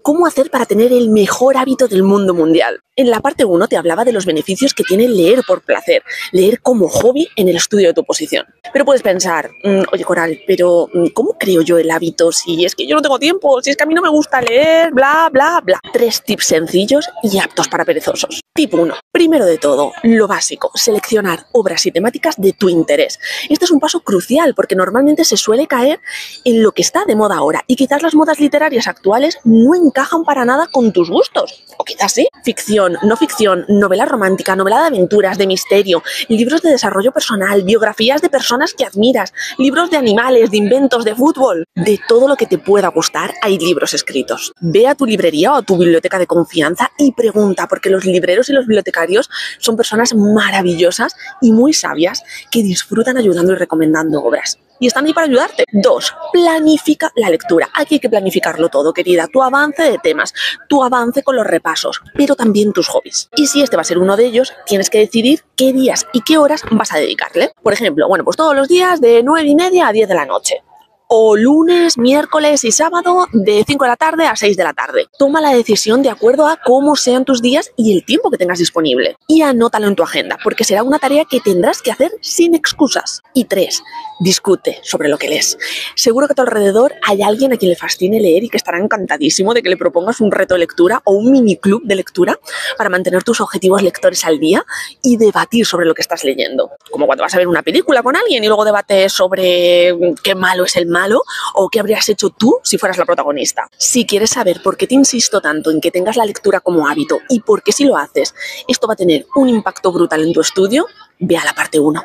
¿Cómo hacer para tener el mejor hábito del mundo mundial? En la parte 1 te hablaba de los beneficios que tiene leer por placer, leer como hobby en el estudio de tu oposición. Pero puedes pensar, oye Coral, pero ¿cómo creo yo el hábito si es que yo no tengo tiempo, si es que a mí no me gusta leer, bla, bla, bla? 3 tips sencillos y aptos para perezosos. Tip 1. Primero de todo, lo básico, seleccionar obras y temáticas de tu interés. Este es un paso crucial porque normalmente se suele caer en lo que está de moda ahora y quizás las modas literarias actuales no encajan para nada con tus gustos. O quizás sí. Ficción, no ficción, novela romántica, novela de aventuras, de misterio, libros de desarrollo personal, biografías de personas que admiras, libros de animales, de inventos, de fútbol. De todo lo que te pueda gustar hay libros escritos. Ve a tu librería o a tu biblioteca de confianza y pregunta, porque los libreros y los bibliotecarios son personas maravillosas y muy sabias que disfrutan ayudando y recomendando obras. Y están ahí para ayudarte. 2. Planifica la lectura. Aquí hay que planificarlo todo, querida. Tu avance de temas, tu avance con los repasos, pero también tus hobbies. Y si este va a ser uno de ellos, tienes que decidir qué días y qué horas vas a dedicarle. Por ejemplo, pues todos los días de 9:30 a 10 de la noche. O lunes, miércoles y sábado de 5 de la tarde a 6 de la tarde. Toma la decisión de acuerdo a cómo sean tus días y el tiempo que tengas disponible. Y anótalo en tu agenda, porque será una tarea que tendrás que hacer sin excusas. Y 3. Discute sobre lo que lees. Seguro que a tu alrededor hay alguien a quien le fascine leer y que estará encantadísimo de que le propongas un reto de lectura o un mini club de lectura para mantener tus objetivos lectores al día y debatir sobre lo que estás leyendo. Como cuando vas a ver una película con alguien y luego debates sobre qué malo es el malo o qué habrías hecho tú si fueras la protagonista. Si quieres saber por qué te insisto tanto en que tengas la lectura como hábito y por qué si lo haces esto va a tener un impacto brutal en tu estudio, ve a la parte 1.